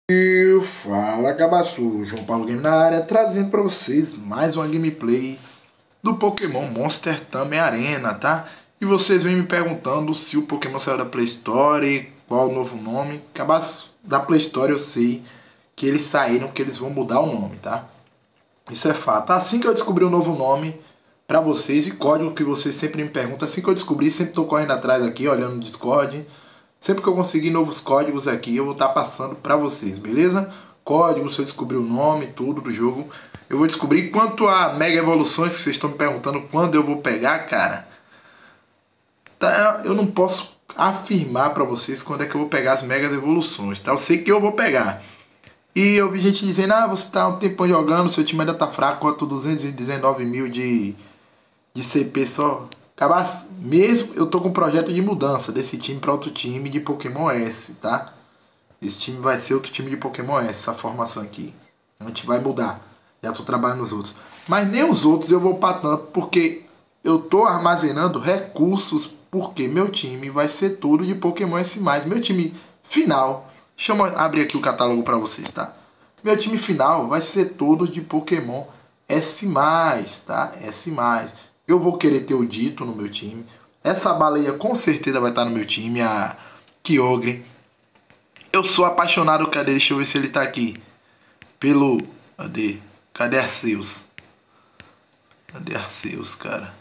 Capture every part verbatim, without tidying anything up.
E fala, cabaçu, João Paulo Game na área, trazendo para vocês mais uma gameplay do Pokémon Monster Tamé Arena, tá? E vocês vêm me perguntando se o Pokémon saiu da Play Store, qual o novo nome. Cabaço, da Play Store eu sei que eles saíram, que eles vão mudar o nome, tá? Isso é fato. Assim que eu descobri o um novo nome para vocês e código que vocês sempre me perguntam, assim que eu descobri, sempre tô correndo atrás aqui, olhando no Discord. Sempre que eu conseguir novos códigos aqui, eu vou estar passando para vocês, beleza? Código, se eu descobrir o nome, tudo do jogo. Eu vou descobrir. Quanto a Mega Evoluções, que vocês estão me perguntando quando eu vou pegar, cara. Tá, eu não posso afirmar para vocês quando é que eu vou pegar as Mega Evoluções, tá? Eu sei que eu vou pegar. E eu vi gente dizendo, ah, você tá um tempo jogando, seu time ainda tá fraco, quanto duzentos e dezenove mil de, de C P só. Cabaço, mesmo eu tô com um projeto de mudança desse time para outro time de Pokémon S, tá? Esse time vai ser outro time de Pokémon S, essa formação aqui. A gente vai mudar. Já tô trabalhando nos outros. Mas nem os outros eu vou para tanto, porque eu tô armazenando recursos, porque meu time vai ser todo de Pokémon S mais. Meu time final, deixa eu abrir aqui o catálogo para vocês, tá? Meu time final vai ser todo de Pokémon S mais, tá? S mais. Eu vou querer ter o Dito no meu time. Essa baleia com certeza vai estar no meu time, a Kyogre. Eu sou apaixonado, cadê? Deixa eu ver se ele tá aqui. Pelo... Cadê? Cadê Arceus? Cadê Arceus, cara?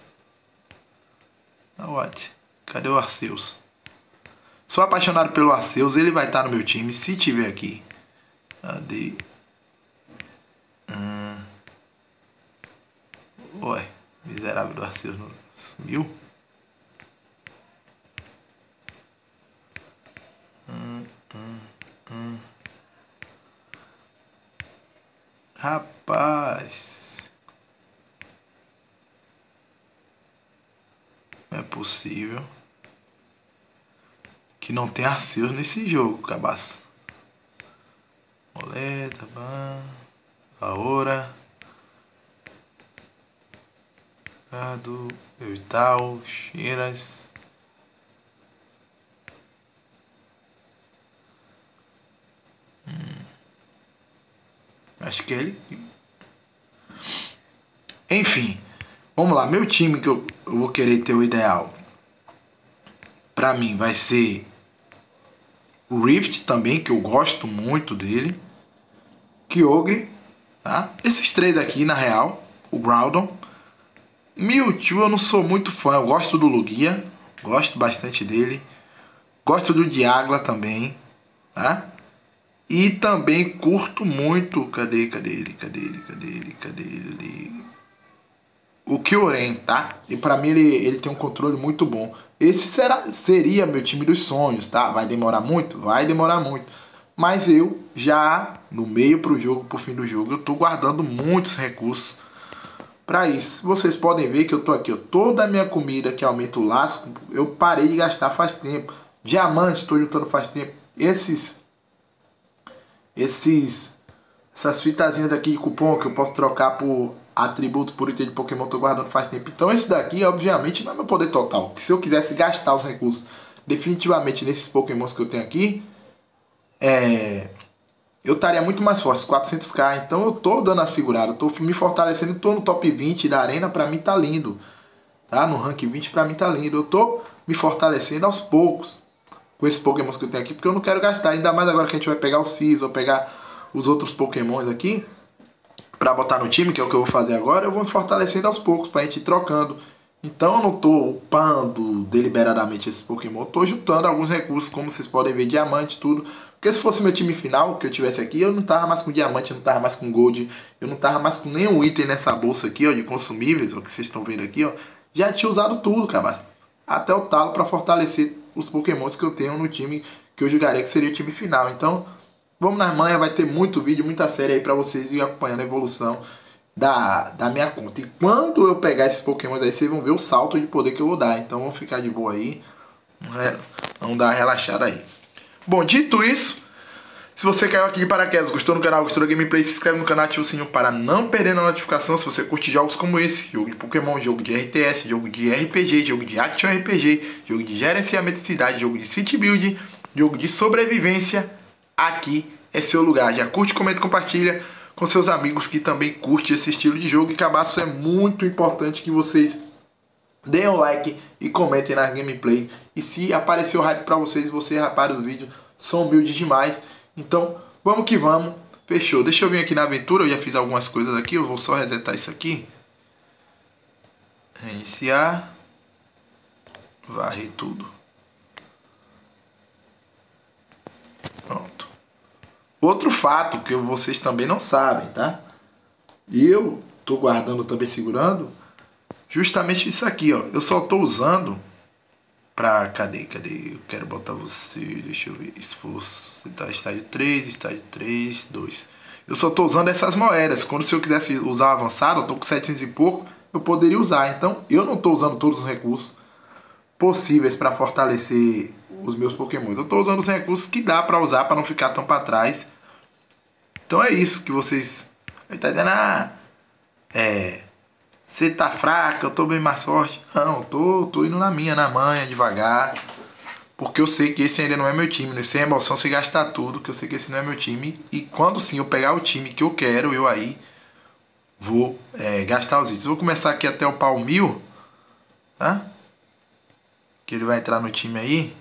What? Cadê o Arceus? Sou apaixonado pelo Arceus, ele vai estar no meu time, se tiver aqui. Cadê? Hum... Ué. Miserável do Arceus sumiu. Hum, hum, hum. Rapaz. Não é possível que não tenha Arceus nesse jogo, cabaço. Moleta, ban. Aura. Do e tal, cheiras. Hum. Acho que ele. Enfim, vamos lá. Meu time que eu, eu vou querer ter o ideal. Pra mim vai ser o Rift também, que eu gosto muito dele. Kyogre, tá? Esses três aqui, na real. O Groudon. Mewtwo eu não sou muito fã, eu gosto do Lugia, gosto bastante dele, gosto do Dialga também, tá? E também curto muito, cadê, cadê ele, cadê ele, cadê ele, cadê ele? O Kyurem, tá? E pra mim ele, ele tem um controle muito bom. Esse será, seria meu time dos sonhos, tá? Vai demorar muito? Vai demorar muito. Mas eu já, no meio pro jogo, pro fim do jogo, eu tô guardando muitos recursos para isso. Vocês podem ver que eu tô aqui, ó, toda a minha comida que aumenta o laço, eu parei de gastar faz tempo. Diamante, estou juntando faz tempo. Esses, esses, essas fitazinhas aqui de cupom que eu posso trocar por atributo, por item de Pokémon, estou guardando faz tempo. Então esse daqui, obviamente, não é meu poder total. Se eu quisesse gastar os recursos definitivamente nesses Pokémons que eu tenho aqui, é... eu estaria muito mais forte, quatrocentos k, então eu tô dando a segurada, tô me fortalecendo, tô no top vinte da arena, pra mim tá lindo, tá? No rank vinte pra mim tá lindo, eu tô me fortalecendo aos poucos com esses pokémons que eu tenho aqui, porque eu não quero gastar, ainda mais agora que a gente vai pegar o Scizor, pegar os outros pokémons aqui, pra botar no time, que é o que eu vou fazer agora, eu vou me fortalecendo aos poucos, pra gente ir trocando. Então eu não tô upando deliberadamente esses pokémon, eu tô juntando alguns recursos, como vocês podem ver, diamante, tudo. Porque se fosse meu time final, que eu tivesse aqui, eu não tava mais com diamante, eu não tava mais com gold, eu não tava mais com nenhum item nessa bolsa aqui, ó, de consumíveis, ó, que vocês estão vendo aqui, ó. Já tinha usado tudo, cabaço. Até o talo para fortalecer os pokémons que eu tenho no time que eu jogaria, que seria o time final. Então, vamos na manhã, vai ter muito vídeo, muita série aí para vocês ir acompanhando a evolução da, da minha conta. E quando eu pegar esses pokémons aí, vocês vão ver o salto de poder que eu vou dar. Então, vamos ficar de boa aí. Vamos dar uma relaxada aí. Bom, dito isso, se você caiu aqui de paraquedas, gostou do canal, gostou da gameplay, se inscreve no canal, ativa o sininho para não perder a notificação. Se você curte jogos como esse, jogo de Pokémon, jogo de R T S, jogo de R P G, jogo de Action R P G, jogo de gerenciamento de cidade, jogo de City Build, jogo de sobrevivência, aqui é seu lugar. Já curte, comenta e compartilha com seus amigos que também curtem esse estilo de jogo. E cabaço, é muito importante que vocês deem um like e comentem nas gameplays. E se apareceu hype pra vocês, vocês raparam do vídeo, são humildes demais. Então, vamos que vamos. Fechou. Deixa eu vir aqui na aventura. Eu já fiz algumas coisas aqui. Eu vou só resetar isso aqui. Reiniciar. Varrer tudo. Pronto. Outro fato que vocês também não sabem, tá? E eu tô guardando também, segurando. Justamente isso aqui, ó. Eu só tô usando pra... Cadê? Cadê? Eu quero botar você... Deixa eu ver. Esforço. Tá, estágio três, estágio três, dois. Eu só tô usando essas moedas. Quando se eu quisesse usar avançado, eu tô com setecentos e pouco, eu poderia usar. Então, eu não tô usando todos os recursos possíveis pra fortalecer os meus pokémons. Eu tô usando os recursos que dá pra usar pra não ficar tão pra trás. Então é isso que vocês... Ele tá dizendo, ah... É... Você tá fraca, eu tô bem mais forte. Não, eu tô, tô indo na minha, na manha, devagar. Porque eu sei que esse ainda não é meu time, né? Sem emoção, se gastar tudo, que eu sei que esse não é meu time. E quando sim eu pegar o time que eu quero, eu aí vou é, gastar os itens. Vou começar aqui até o pau mil, tá? Que ele vai entrar no time aí.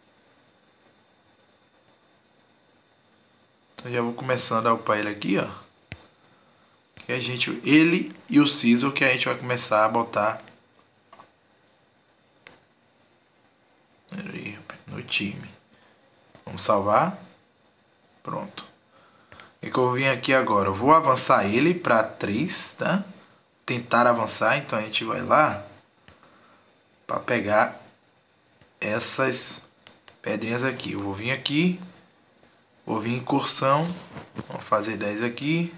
Então já vou começando a upar ele aqui, ó. Que a gente, ele e o Sizzle que a gente vai começar a botar no time. Vamos salvar. Pronto. E que eu vim aqui agora, eu vou avançar ele para três, tá? Tentar avançar, então a gente vai lá para pegar essas pedrinhas aqui. Eu vou vir aqui, vou vir em incursão, vamos fazer dez aqui.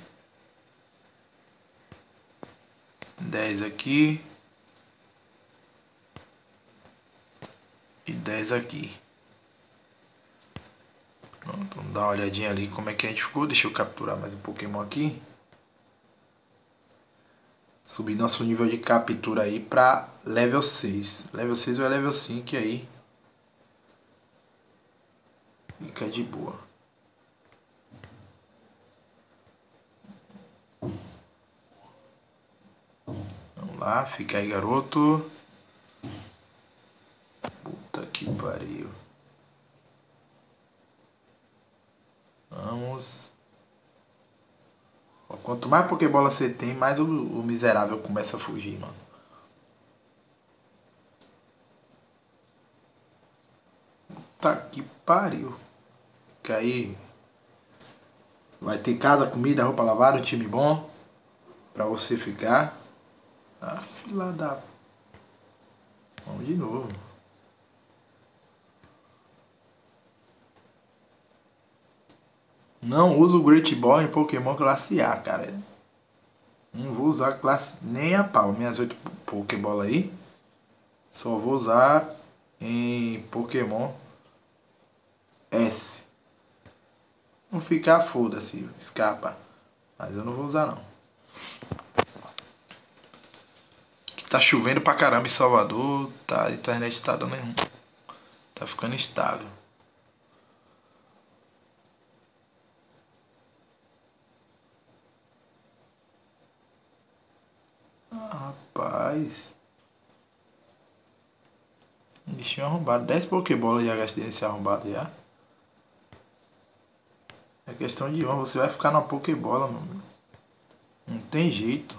dez aqui. E dez aqui. Pronto, vamos dar uma olhadinha ali como é que a gente ficou. Deixa eu capturar mais um Pokémon aqui. Subir nosso nível de captura aí pra level seis. Level seis ou é level cinco aí. Fica de boa. Vamos lá, fica aí, garoto. Puta que pariu. Vamos. Quanto mais Pokébola você tem, mais o, o miserável começa a fugir, mano. Puta que pariu. Que aí vai ter casa, comida, roupa lavada, um time bom pra você ficar. Ah, fila da... Vamos de novo. Não uso o Great Ball em Pokémon classe A, cara. Não vou usar classe nem a pau. Minhas oito Pokébola aí. Só vou usar em Pokémon S. Não ficar, foda-se, escapa. Mas eu não vou usar não. Tá chovendo pra caramba em Salvador. Tá, a internet tá dando nenhum. Tá ficando instável. Ah, rapaz. Bichinho arrombado. dez Pokébola já gastei nesse arrombado já. É questão de honra. Você vai ficar na Pokébola, meu amigo. Não tem jeito.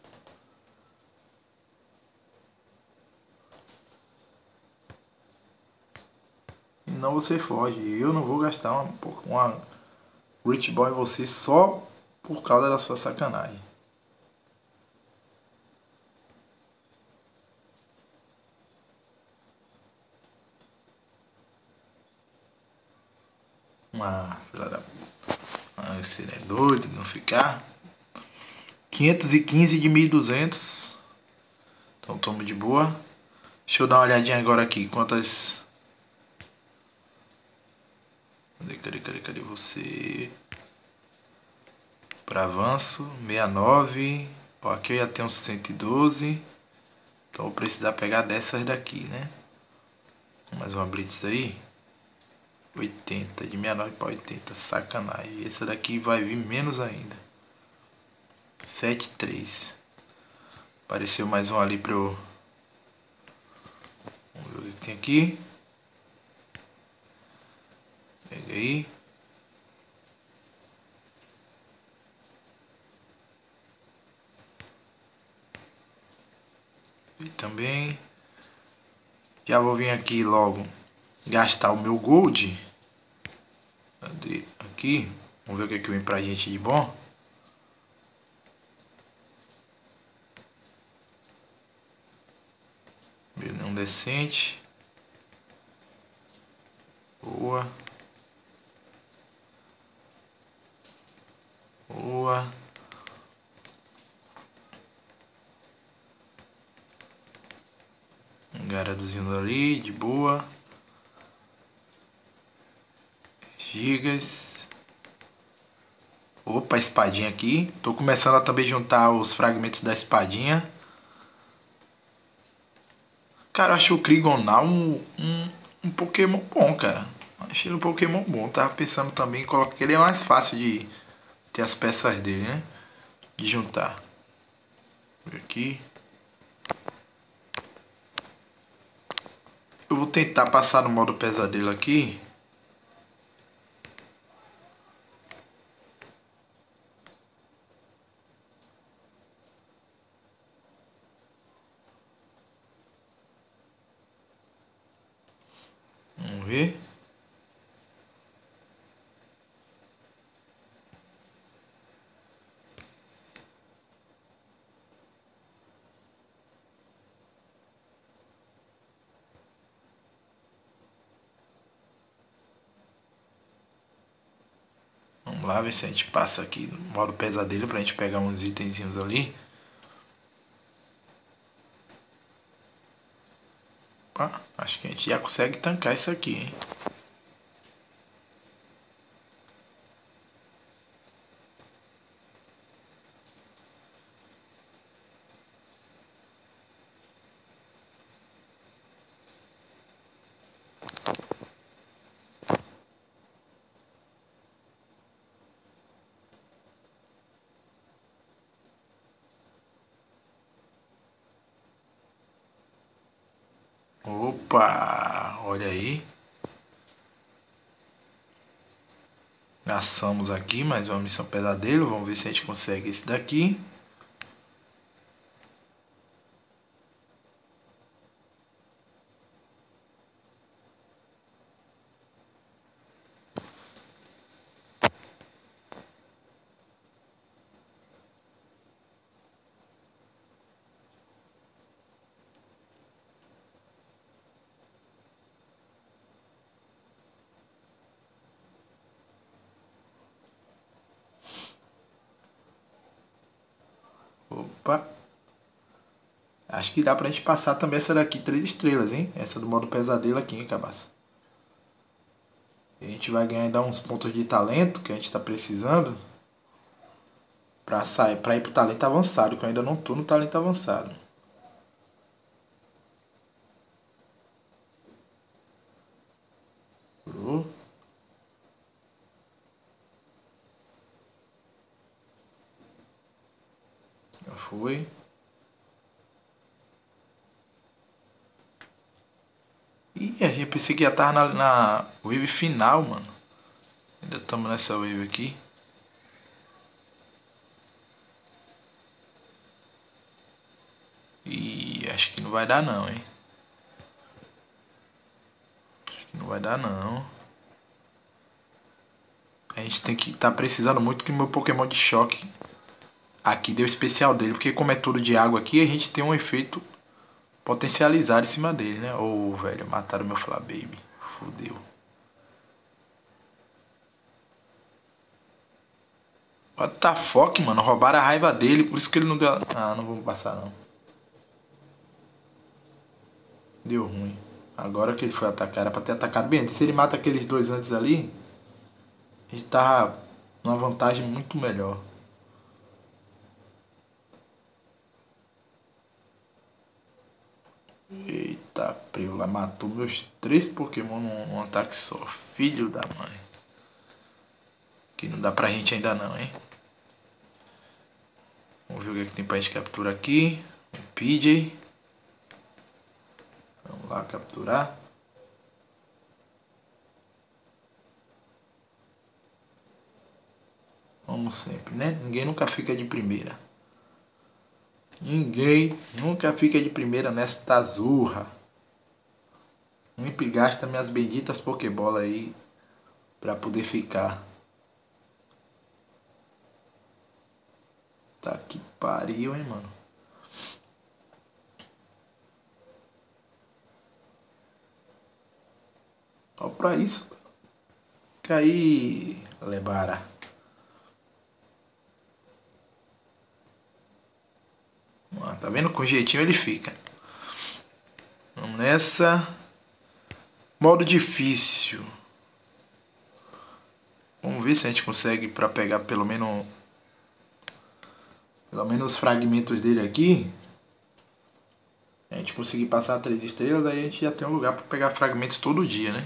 E não você foge. Eu não vou gastar uma, uma Great Ball em você só por causa da sua sacanagem. Ah, filha da... Ah, esse é doido de não ficar. quinhentos e quinze de mil e duzentos. Então toma de boa. Deixa eu dar uma olhadinha agora aqui. Quantas... Cadê, cadê, cadê, cadê você? Para avanço, sessenta e nove. Ó, aqui eu já tenho cento e doze. Então vou precisar pegar dessas daqui, né? Mais uma blitz aí. oitenta, de sessenta e nove para oitenta, sacanagem. Esse daqui vai vir menos ainda. Sete três. Apareceu mais um ali para eu... Vamos ver o que tem aqui. Pega aí. E também. Já vou vir aqui logo gastar o meu gold. Cadê? Aqui. Vamos ver o que, é que vem pra gente de bom. Não decente. Boa. Boa. Um garadozinho ali, de boa. Gigas. Opa, espadinha aqui. Tô começando a também juntar os fragmentos da espadinha. Cara, eu acho o Krigonal um, um, um Pokémon bom, cara. Achei ele um Pokémon bom. Tava pensando também em colocar, que ele é mais fácil de ter as peças dele, né? De juntar. Aqui. Eu vou tentar passar no modo pesadelo aqui. Vamos ver. Vamos lá ver se a gente passa aqui no modo pesadelo pra gente pegar uns itenzinhos ali. Opa, acho que a gente já consegue tancar isso aqui, hein? Opa, olha aí. Caçamos aqui mais uma missão pesadelo. Vamos ver se a gente consegue esse daqui. Opa. Acho que dá pra gente passar também essa daqui, três estrelas, hein? Essa do modo pesadelo aqui, hein, cabaço? A gente vai ganhar ainda uns pontos de talento que a gente tá precisando. Pra, sair, pra ir pro talento avançado, que eu ainda não tô no talento avançado. Curou. Já foi. Ih, a gente pensei que ia estar na, na wave final, mano. Ainda estamos nessa wave aqui. E acho que não vai dar não, hein. Acho que não vai dar não. A gente tem que estar tá precisando muito que o meu Pokémon de choque aqui deu o especial dele. Porque como é tudo de água aqui, a gente tem um efeito potencializado em cima dele, né? Ô, oh, velho, mataram meu Flababy. Fudeu. What the fuck, mano? Roubaram a raiva dele, por isso que ele não deu... Ah, não vou passar não. Deu ruim. Agora que ele foi atacar, era pra ter atacado bem. Se ele mata aqueles dois antes ali, a gente tava numa vantagem muito melhor. Eita. Eita, preula, matou meus três Pokémon num, num ataque só. Filho da mãe. Que não dá pra gente ainda não, hein? Vamos ver o que, é que tem pra gente capturar aqui. O P J. Vamos lá capturar. Como sempre, né? Ninguém nunca fica de primeira. Ninguém nunca fica de primeira nesta zurra. Sempre gasta minhas benditas Pokébola aí pra poder ficar. Tá que pariu, hein, mano. Só pra isso. Caí, Lebara. Ah, tá vendo? Com jeitinho ele fica. Vamos nessa. Modo difícil. Vamos ver se a gente consegue pra pegar pelo menos pelo menos os fragmentos dele aqui. A gente conseguir passar três estrelas, aí a gente já tem um lugar pra pegar fragmentos todo dia, né?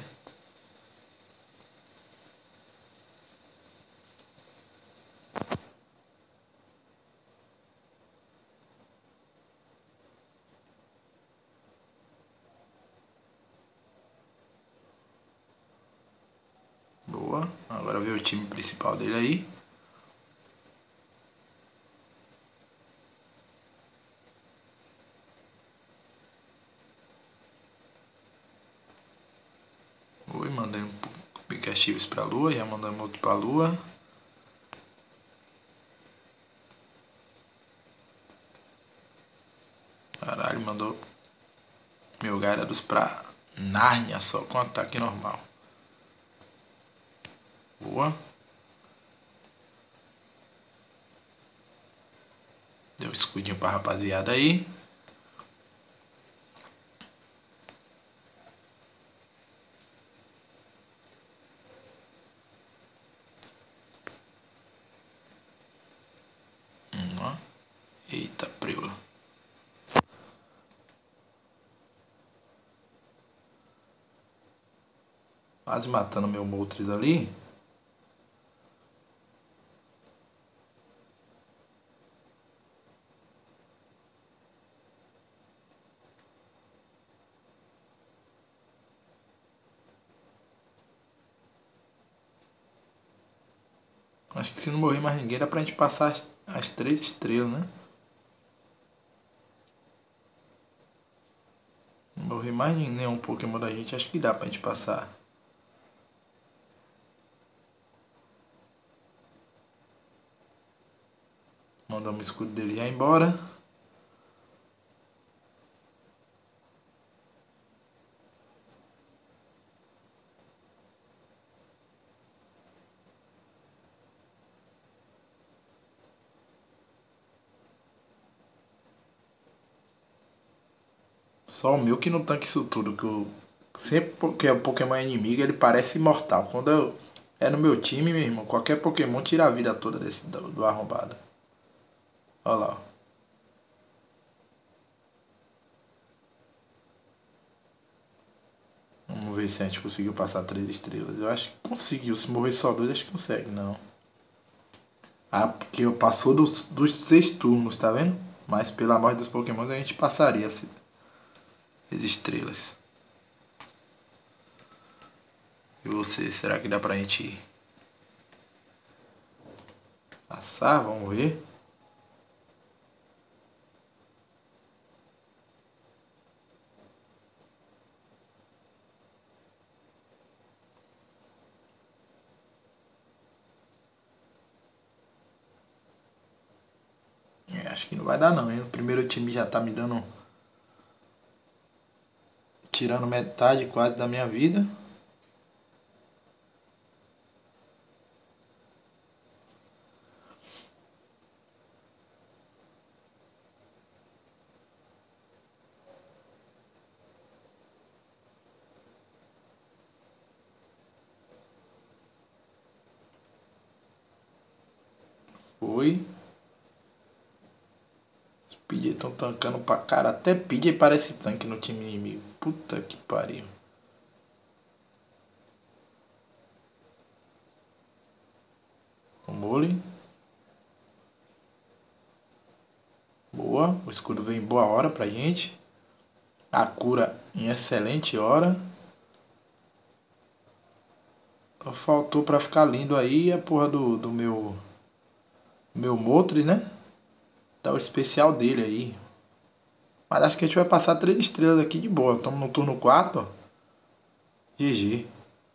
Boa. Agora ver o time principal dele aí. Oi, mandando Pikachu's pra lua, já mandamos outro pra lua. Caralho, mandou meu Gyarados pra Nárnia só com ataque normal. Boa. Deu um escudinho pra rapaziada aí. Hum, ó. Eita, preula. Quase matando meu Moltres ali. Acho que se não morrer mais ninguém, dá pra gente passar as, as três estrelas, né? Não morrer mais nenhum Pokémon da gente, acho que dá pra gente passar. Mandamos o escudo dele já embora. Só o meu que não tanca isso tudo, que eu sempre porque o Pokémon é inimigo, ele parece imortal. Quando eu é no meu time, meu irmão, qualquer Pokémon tira a vida toda desse do, do arrombado. Olha lá, ó. Vamos ver se a gente conseguiu passar três estrelas. Eu acho que conseguiu. Se morrer só dois, acho que consegue, não. Ah, porque eu passou dos, dos seis turnos, tá vendo? Mas pela morte dos Pokémon a gente passaria as, as estrelas. E você, será que dá pra gente passar? Vamos ver. É, acho que não vai dar não, hein? O primeiro time já tá me dando... tirando metade quase da minha vida. Foi. Speed estão tancando pra cara. Até Pidgey parece tanque no time inimigo. Puta que pariu. O Mole. Boa. O escudo veio em boa hora pra gente. A cura em excelente hora. Faltou pra ficar lindo aí a porra do, do meu... Meu Moltres, né? Dá o especial dele aí. Mas acho que a gente vai passar três estrelas aqui de boa. Estamos no turno quatro, ó. G G.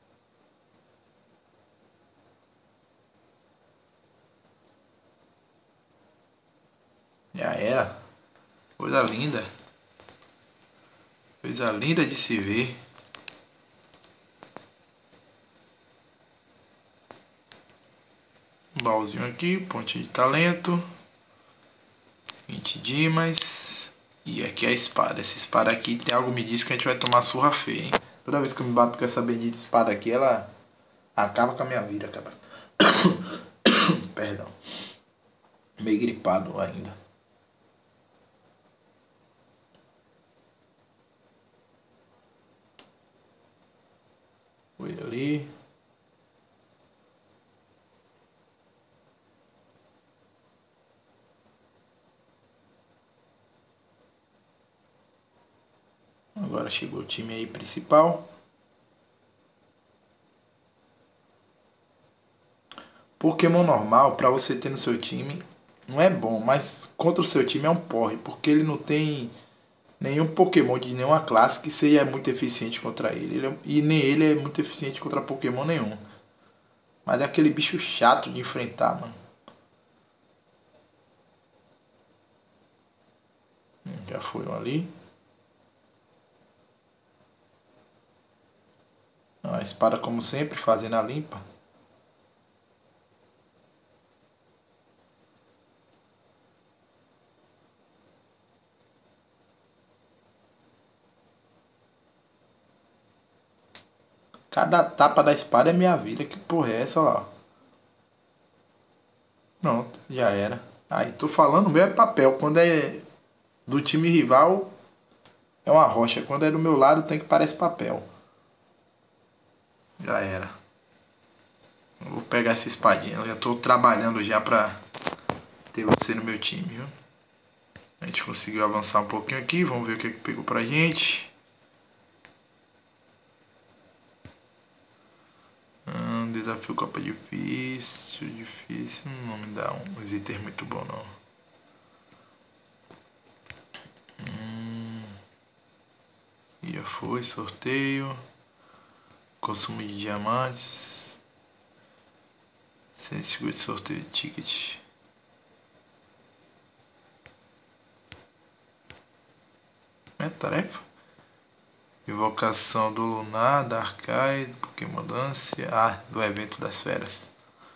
Já era. Coisa linda. Coisa linda de se ver. Um baúzinho aqui, ponte de talento. vinte dimas. E aqui é a espada. Essa espada aqui tem algo que me diz que a gente vai tomar surra feia, hein? Toda vez que eu me bato com essa bendita espada aqui, ela acaba com a minha vida. Acaba... Perdão. Meio gripado ainda. Foi ali. Agora chegou o time aí principal. Pokémon normal, pra você ter no seu time, não é bom, mas contra o seu time é um porre, porque ele não tem nenhum Pokémon de nenhuma classe que seja muito eficiente contra ele. ele é, e nem ele é muito eficiente contra Pokémon nenhum. Mas é aquele bicho chato de enfrentar, mano. Hum, já foi um ali. A espada, como sempre, fazendo a limpa. Cada tapa da espada é minha vida. Que porra é essa lá? Pronto, já era. Aí, tô falando, o meu é papel. Quando é do time rival, é uma rocha. Quando é do meu lado, tem que parecer papel. Já era. Vou pegar essa espadinha. Eu já tô trabalhando já pra ter você no meu time, viu? A gente conseguiu avançar um pouquinho aqui. Vamos ver o que, que pegou pra gente. Hum, desafio Copa difícil. Difícil. Não me dá um item muito bom, não. Hum, já foi. Sorteio. Consumo de diamantes. cento e cinquenta sorteio de ticket. É tarefa. Invocação do Lunar, da Arcai, Pokémon Dance. Ah, do evento das feras.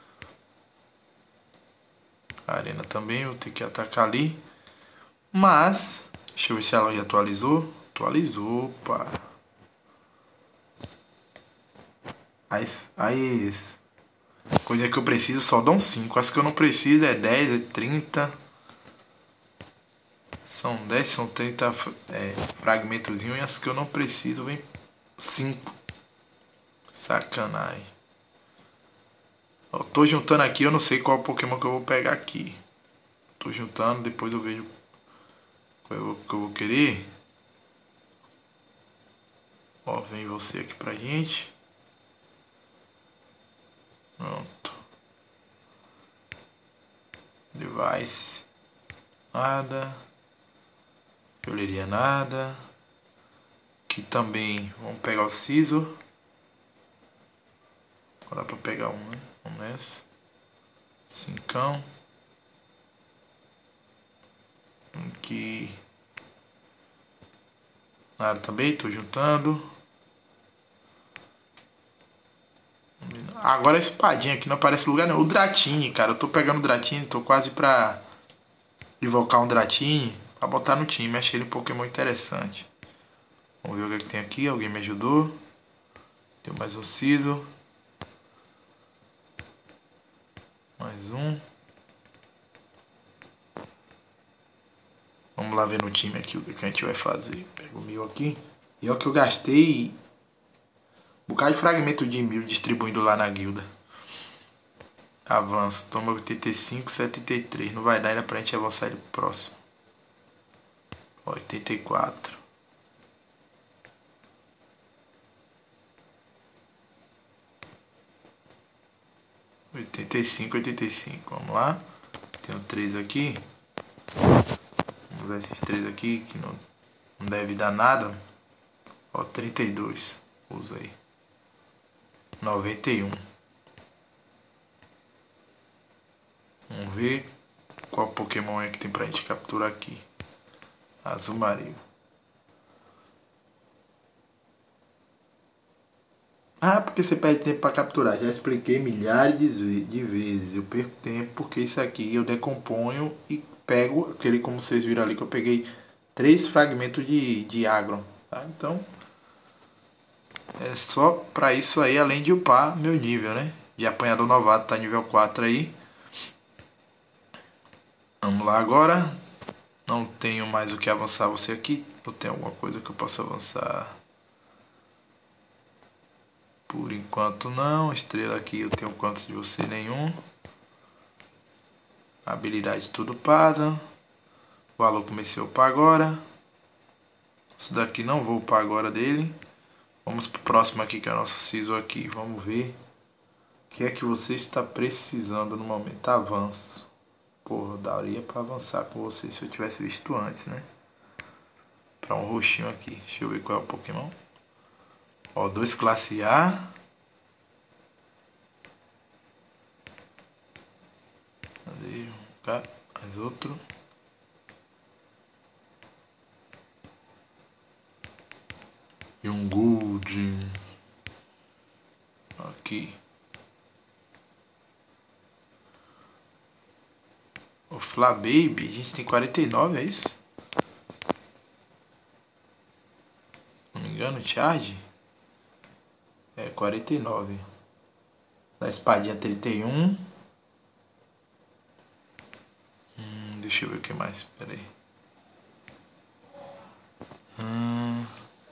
A arena também, vou ter que atacar ali. Mas, deixa eu ver se ela já atualizou. Atualizou, pá. As, as coisa que eu preciso só dão cinco. As que eu não preciso é dez, é trinta. São dez, são trinta é, fragmentozinhos. E as que eu não preciso vem cinco. Sacanagem. Eu tô juntando aqui, eu não sei qual Pokémon que eu vou pegar aqui. Tô juntando, depois eu vejo qual eu, que eu vou querer. Ó, vem você aqui pra gente. Pronto. Device. Nada. Eu leria nada. Aqui também vamos pegar o Scizor. Dá pra pegar um, né? Vamos nessa. Cincão. Aqui. Nada também, tô juntando. Agora a espadinha aqui não aparece lugar nenhum. O Dratini, cara. Eu tô pegando o Dratini, tô quase pra invocar um Dratini pra botar no time. Achei ele um Pokémon interessante. Vamos ver o que, é que tem aqui. Alguém me ajudou. Tem mais um Scizor. Mais um. Vamos Vamos lá ver no time aqui o que, que a gente vai fazer. Pega o mil aqui. E é o que eu gastei um bocado de fragmento de mil distribuindo lá na guilda. Avanço. Toma oitenta e cinco, setenta e três. Não vai dar ainda pra gente avançar ele pro próximo. oitenta e quatro. oitenta e cinco, oitenta e cinco. Vamos lá. Tenho três aqui. Vamos usar esses três aqui que não, não deve dar nada. Ó, trinta e dois. Usa aí. noventa e um. Vamos ver qual Pokémon é que tem pra gente capturar aqui. Azumarill. Ah, porque você perde tempo pra capturar. Já expliquei milhares de vezes. Eu perco tempo porque isso aqui eu decomponho e pego aquele, como vocês viram ali, que eu peguei três fragmentos de, de agro. Tá? Então, é só pra isso aí, além de upar meu nível, né? De apanhador novato, tá nível quatro aí. Vamos lá agora. Não tenho mais o que avançar você aqui. Ou tem alguma coisa que eu possa avançar? Por enquanto não. Estrela aqui eu tenho quantos de você? Nenhum. Habilidade tudo para. Valor comecei a upar agora. Isso daqui não vou upar agora dele. Vamos pro próximo aqui, que é o nosso Siso aqui. Vamos ver o que é que você está precisando no momento. Avanço. Porra, daria pra avançar com você se eu tivesse visto antes, né? Pra um roxinho aqui. Deixa eu ver qual é o Pokémon. Ó, dois classe A. Cadê? Cá, mais outro. E um Gold. Aqui. O Flababy, a gente tem quarenta e nove, é isso? Não me engano, charge? É, quarenta e nove. Da espadinha trinta e um. Hum, deixa eu ver o que mais, pera aí. Hum.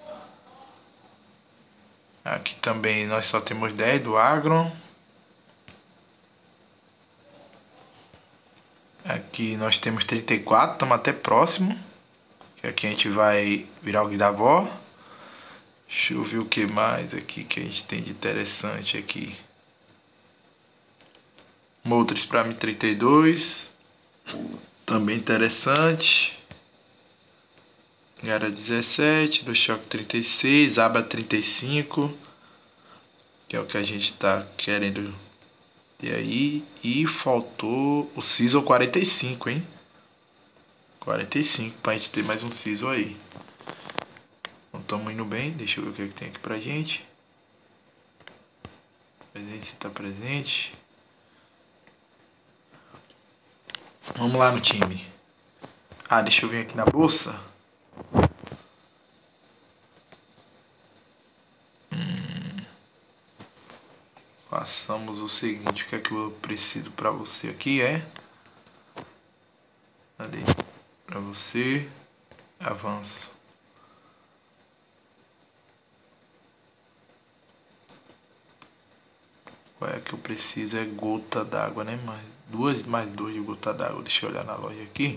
Aqui também nós só temos dez do agro. Aqui nós temos trinta e quatro, estamos até próximo. Aqui a gente vai virar o Guidavó. Deixa eu ver o que mais aqui que a gente tem de interessante aqui. Moltres para mim trinta e dois. Também interessante. Gara dezessete, do Choque trinta e seis, Abra trinta e cinco. Que é o que a gente está querendo ter aí. E faltou o Sizzle quarenta e cinco, hein? quarenta e cinco pra gente ter mais um Sizzle aí. Então estamos indo bem. Deixa eu ver o que, é que tem aqui pra gente. Presente se tá presente. Vamos lá no time. Ah, deixa eu vir aqui na bolsa. Hum. Façamos o seguinte. O que é que eu preciso pra você aqui é... Ali. Pra você. Avanço. Qual é que eu preciso? É gota d'água, né? Mais duas, mais duas de gota d'água. Deixa eu olhar na loja aqui.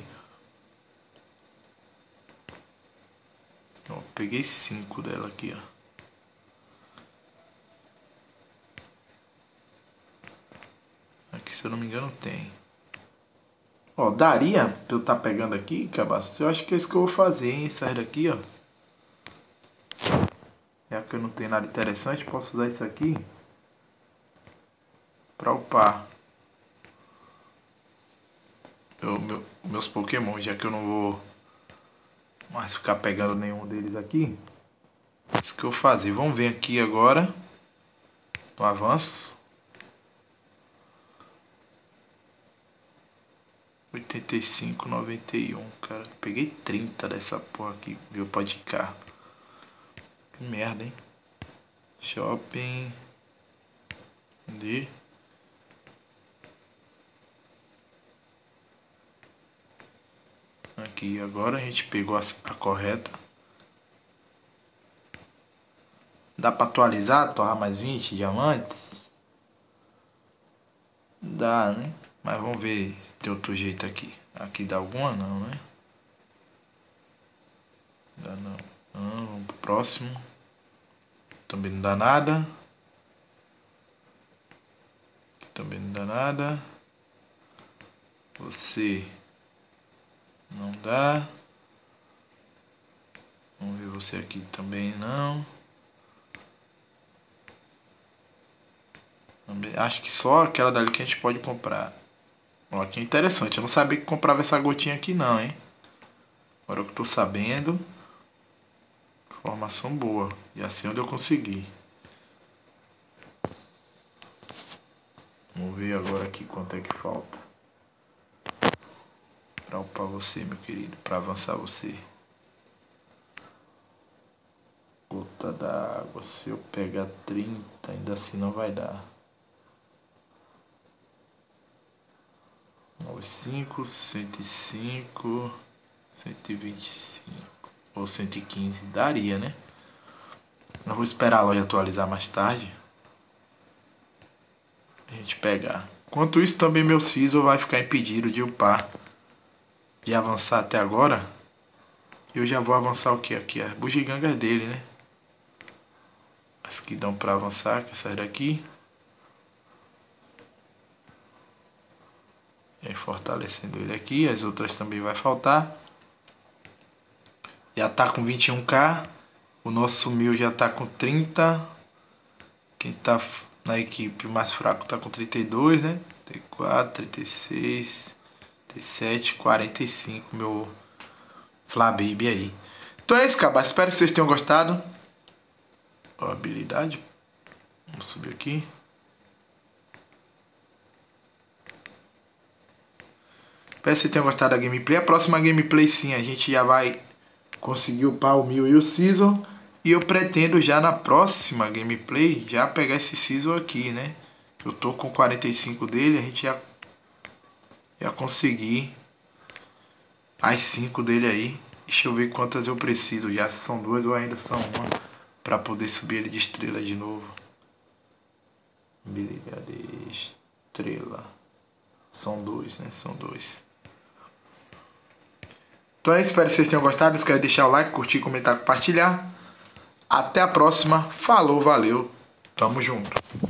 Ó, peguei cinco dela aqui, ó. Aqui, se eu não me engano, tem. Ó, daria pra eu estar tá pegando aqui, cabaço? Eu acho que é isso que eu vou fazer, hein? Essas daqui, ó. Já que eu não tenho nada interessante, posso usar isso aqui pra upar eu, meu, meus Pokémon, já que eu não vou mais ficar pegando nenhum deles aqui. Isso que eu vou fazer. Vamos ver aqui agora no avanço. oitenta e cinco, noventa e um, cara. Peguei trinta dessa porra aqui, viu? Pode ficar. Que merda, hein? Shopping. Cadê? Aqui agora a gente pegou a, a correta. Dá pra atualizar, torrar mais vinte diamantes? Dá, né? Mas vamos ver se tem outro jeito aqui. Aqui dá alguma não, né? Dá não. não. Vamos pro próximo. Também não dá nada. Aqui também não dá nada. Você não dá. Vamos ver você aqui também não. Também, acho que só aquela dali que a gente pode comprar. Ó, que interessante. Eu não sabia que comprava essa gotinha aqui não, hein? Agora que eu tô sabendo. Informação boa. E assim onde eu consegui. Vamos ver agora aqui quanto é que falta. Pra upar você, meu querido. Pra avançar você. Gota d'água. Se eu pegar trinta, ainda assim não vai dar. noventa e cinco, cento e cinco, cento e vinte e cinco ou cento e quinze. Daria, né? Eu vou esperar a loja atualizar mais tarde. A gente pegar. Enquanto isso, também meu Sizzle vai ficar impedido de upar. De avançar até agora. Eu já vou avançar o que aqui? As bugigangas dele, né? As que dão pra avançar, que é essas daqui. E aí, fortalecendo ele aqui. As outras também vai faltar. Já tá com vinte e um k. O nosso mil já tá com trinta. Quem tá na equipe mais fraco tá com trinta e dois, né? trinta e quatro, trinta e seis, trinta e sete, quarenta e cinco. Meu Flababy aí. Então é isso, cabra. Espero que vocês tenham gostado. Ó, habilidade. Vamos subir aqui. Espero que vocês tenham gostado da gameplay. A próxima gameplay sim, a gente já vai conseguir upar o mil e o Sizzle. E eu pretendo já na próxima gameplay já pegar esse Sizzle aqui, né? Eu tô com quarenta e cinco dele, a gente já, já consegui as cinco dele aí. Deixa eu ver quantas eu preciso já, se são duas ou ainda são uma, pra poder subir ele de estrela de novo. Habilidade de estrela. São dois, né? São dois. Então é isso, espero que vocês tenham gostado. Não esquece de deixar o like, curtir, comentar, compartilhar. Até a próxima. Falou, valeu. Tamo junto.